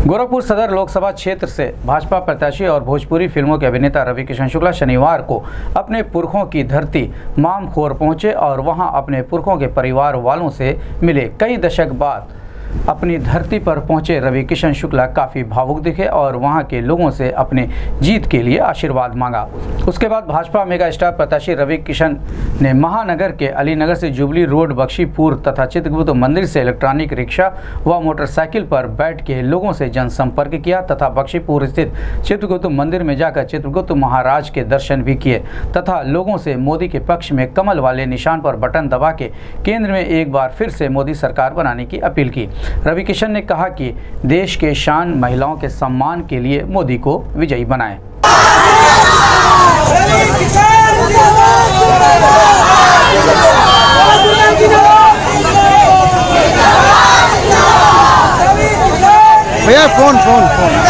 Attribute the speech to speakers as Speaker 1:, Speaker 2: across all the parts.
Speaker 1: गोरखपुर सदर लोकसभा क्षेत्र से भाजपा प्रत्याशी और भोजपुरी फिल्मों के अभिनेता रवि किशन शुक्ला शनिवार को अपने पुरखों की धरती मामखोर पहुंचे और वहां अपने पुरखों के परिवार वालों से मिले। कई दशक बाद अपनी धरती पर पहुंचे रवि किशन शुक्ला काफ़ी भावुक दिखे और वहां के लोगों से अपने जीत के लिए आशीर्वाद मांगा। उसके बाद भाजपा मेगा स्टार प्रत्याशी रवि किशन ने महानगर के अलीनगर से जुबली रोड, बख्शीपुर तथा चित्रगुप्त मंदिर से इलेक्ट्रॉनिक रिक्शा व मोटरसाइकिल पर बैठ के लोगों से जनसंपर्क किया तथा बख्शीपुर स्थित चित्रगुप्त मंदिर में जाकर चित्रगुप्त महाराज के दर्शन भी किए तथा लोगों से मोदी के पक्ष में कमल वाले निशान पर बटन दबा के केंद्र में एक बार फिर से मोदी सरकार बनाने की अपील की। रवि किशन ने कहा कि देश के शान महिलाओं के सम्मान के लिए मोदी को विजयी बनाएं।
Speaker 2: भैया फोन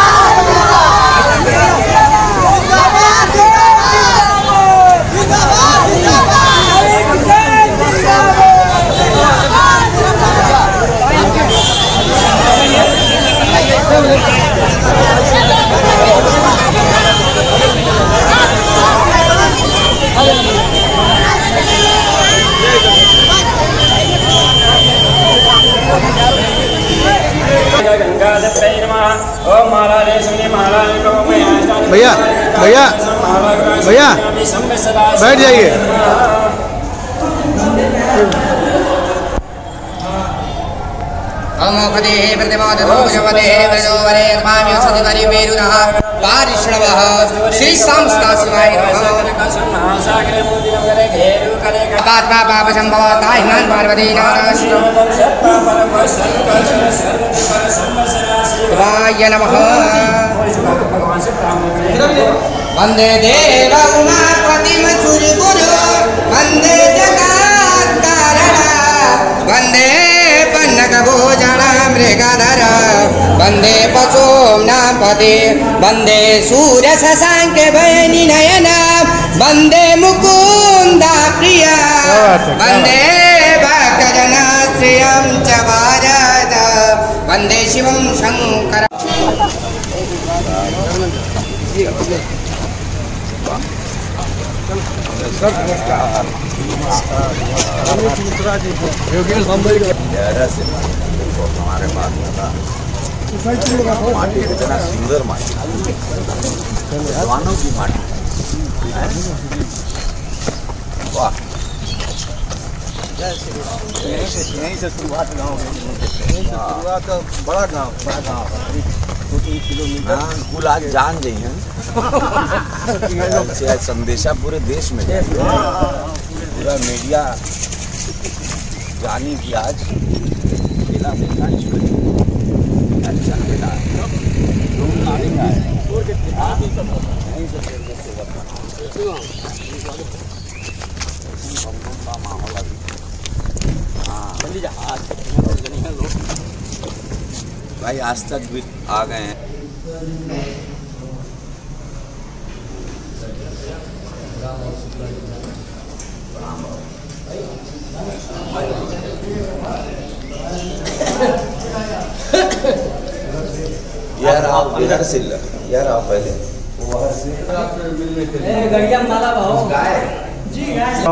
Speaker 2: भैया भैया भैया बैठ जाइए।
Speaker 3: श्री सांस्ता शिवाय पात्मा पाप संभवता हिमान पार्वती नारायण नमः। वंदे देव उमापतिम गुरु वंदे जगत कारण वंदे पन्नक भोजन मृगधर वंदे पशोम्नापति वंदे सूर्य शशांक भैनी नयन वंदे मुकुंदा प्रिया वंदे भक्तजन श्रियं च भारत वंदे शिवं शंकर।
Speaker 4: हमारे माटी इतना सुंदर माटी, जवानों की माटी, वाह। यहीं से शुरुआत गाँव शुरुआत बड़ा गाँव 2-3 किलोमीटर कुल आज जान गई हैं। संदेशा पूरे देश में पूरा मीडिया जानी कि आज जिला भाई आज तक भी आ गए हैं। यार आप इधर से यार आप पहले वहाँ से
Speaker 5: गड़िया माला भाव जी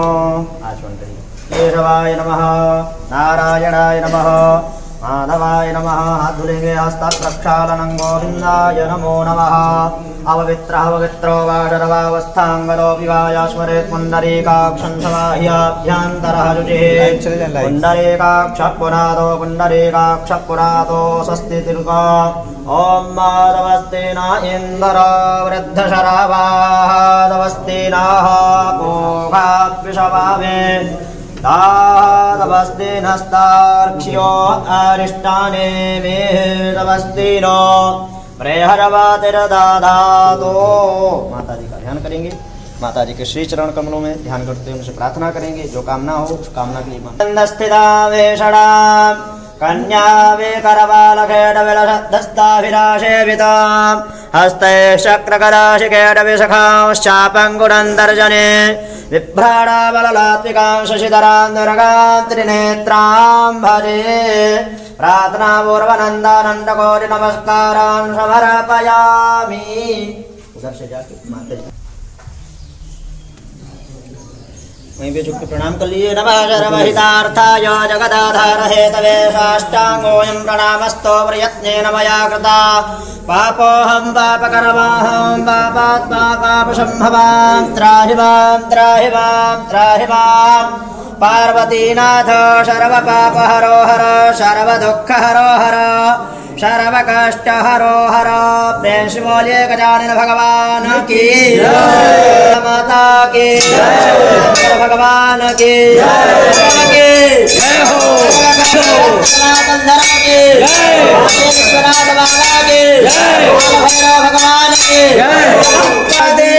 Speaker 5: केशवाय नमः, नारायणाय नमः, माधवाय नमः। हाथ धुलेंगे हस्तात् प्रक्षालनं गोविंदाय नमो नमः। अपवित्रः पवित्रो वा शर्वावस्थांगरो विवायास्मरेत् पुण्डरीकाक्षं समाह्याभ्यन्तरः शुचिः। पुण्डरीकाक्षः पुरातो पुण्डरीकाक्षः पुरातो स्वस्ति तिरुका। ॐ माधवस्ति न इन्दरो वृद्धशरावादवस्ति नः गोघाद्विषभावे दादवस्ति नस्तार्क्ष्यो अरिष्टाने मेदवस्ति नो प्रेहरवातिरदादातो। माता जी का ध्यान करेंगे। माता जी के श्री चरण कमलों में ध्यान करते हुए उनसे प्रार्थना करेंगे। जो कामना हो उस कामना के लिए स्थिता वेषणा कन्या विकरबालखेटविलसद्दस्ताभिलाषेवितां हस्ते शक्रकराशिखेटविशखांश्चापङ्गुडन्तर्जने बिभ्राणाबललात्विकां शशिधरां दुर्गां त्रिनेत्रां भजे प्रार्थनापूर्वनन्दानन्दकोटिनमस्कारां समर्पयामि। उधर से जाके माता जी वहीं पे झुक के प्रणाम कर लीजिए। नमः सर्वहितार्थाय जगदाधार हेतवे साष्टांगोऽयं प्रणामस्तो प्रयत्नेन मया कृता पापोऽहं पापकर्माहं पापात्मा पापसम्भवां त्राहि मां त्राहि मां त्राहि मां। पार्वतीनाथ सर्वपापहरो हर सर्वदुःखहरो हर सर्वकष्टहरो हर। प्रेम से बोलिए गजानन भगवान की जय, माता की जय, भगवान की जय हो, सनातन धर्म की जय, विश्वनाथ बाबा की जय, भैरव भगवान की जय।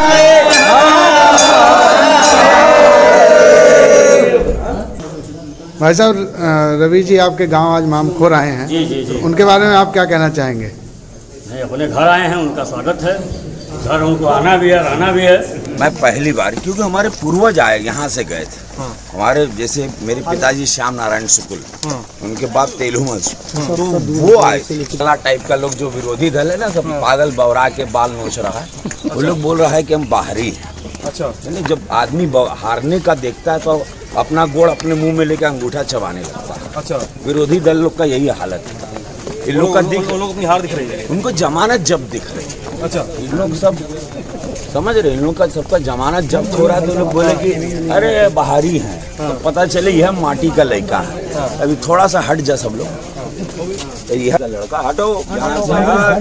Speaker 2: भाई साहब, रवि जी आपके गांव आज मामखोर आए हैं।
Speaker 6: जी जी जी।
Speaker 2: उनके बारे में आप क्या कहना चाहेंगे?
Speaker 6: नहीं, अपने घर आए हैं, उनका स्वागत है। घर उनको आना भी है, रहना भी है।
Speaker 4: मैं पहली बार, क्योंकि हमारे पूर्वज आए यहाँ से गए थे। हमारे जैसे मेरे पिताजी श्याम नारायण शुक्ल, उनके बाप तेलुमल, तो वो आए टाइप का लोग जो विरोधी दल है ना, सब पागल बवरा के बाल नोच रहा है। वो लोग बोल रहा है कि हम बाहरी हैं। अच्छा, जब आदमी हारने का देखता है तो अपना गोड़ अपने मुंह में लेकर अंगूठा चबाने लगता है। अच्छा, विरोधी दल लोग का यही हालत है। इन लोग का लोग अपनी हार दिख रही है, उनको जमानत जब्त दिख रही है। अच्छा, इन लोग सब समझ रहे, इन लोग का सबका जमानत जब्त हो रहा है। तो लोग बोले कि अरे बाहरी हैं, तो पता चले यह माटी का लड़का है। अभी थोड़ा सा हट जा सब लोग, यह लड़का हटो यहाँ से।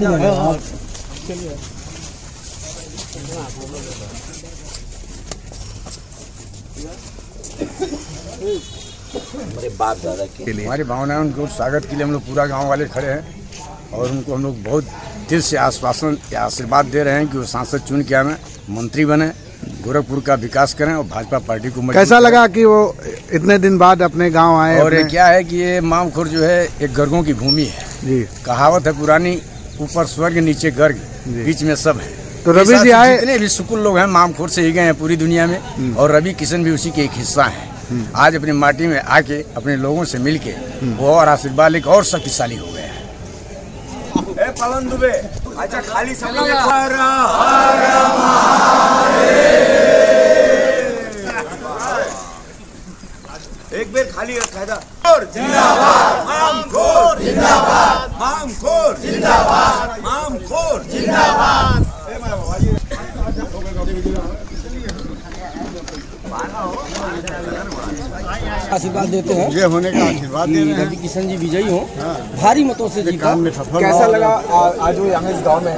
Speaker 4: हमारे बाप दादा के लिए
Speaker 2: हमारी भावना है, उनको स्वागत के लिए हम लोग पूरा गांव वाले खड़े हैं और उनको हम लोग बहुत दिल से आश्वासन या आशीर्वाद दे रहे हैं कि वो सांसद चुन के आए, मंत्री बने, गोरखपुर का विकास करें और भाजपा पार्टी को मजबूत। कैसा लगा कि वो इतने दिन बाद अपने गांव आए? और ये क्या है कि ये मामखोर जो है एक गर्गों की भूमि है जी। कहावत है पुरानी, ऊपर स्वर्ग नीचे गर्ग, बीच में सब है। तो रवि जी आए, जितने भी सुकुल लोग हैं मामखोर से ही गए हैं पूरी दुनिया में, और रवि किशन भी उसी के एक हिस्सा है। आज अपनी माटी में आके अपने लोगों से मिलके वो और आशीर्वाद लेकर और शक्तिशाली हो गए हैं।
Speaker 4: पवन दुबे, अच्छा खाली सब लोग एक बेर खाली जिंदाबाद, मामखोर जिंदाबाद, मामखोर जिंदाबाद, मामखोर जिंदाबाद।
Speaker 7: आशीर्वाद देते हैं,
Speaker 2: ये होने का आशीर्वाद दे रहे हैं।
Speaker 7: रवि किशन जी विजयी हो, भारी मतों से जीता।
Speaker 2: कैसा
Speaker 7: लगा आज वो यहाँ इस गाँव में है?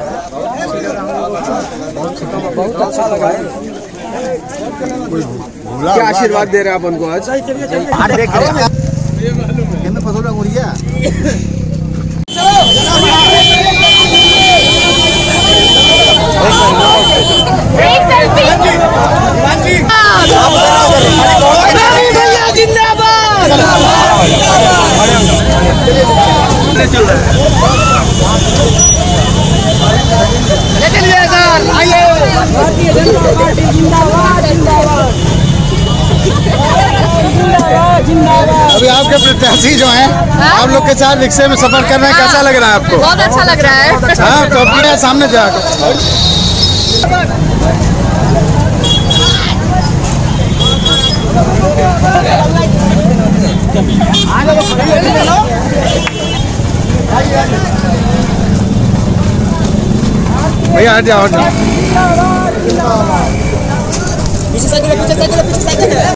Speaker 7: बहुत अच्छा लगा है। क्या आशीर्वाद दे रहे हैं आप उनको आज?
Speaker 2: अभी आपके प्रत्याशी जो हैं, आप लोग के साथ रिक्शे में सफर कर रहे हैं, कैसा लग रहा है आपको?
Speaker 8: बहुत अच्छा लग रहा है।
Speaker 2: हाँ, तो अपने सामने जाकर भैया हट जाओ, हट जाओ।